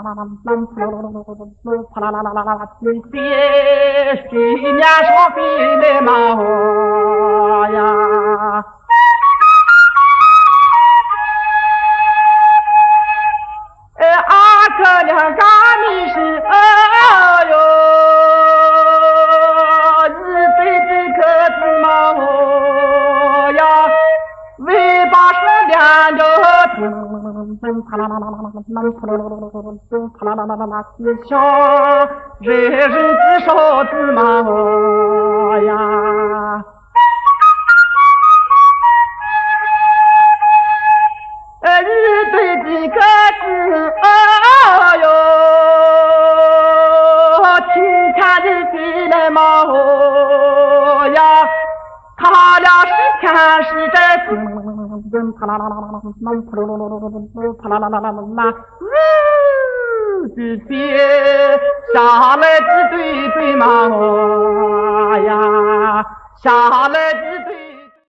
徐娘上飞来马呀。阿哥俩干的是哎呦，日对这个子毛呀，尾巴是两着啪啦啦啦啦啦啪啦啦啦啦啦，像人人的手指毛呀。日对这个子，哎呦，听看的飞来毛呀，他俩是看是在啪啦啦啦啦啦，啪啦啦啦啦啦，这些下来的对对毛呀，下来的。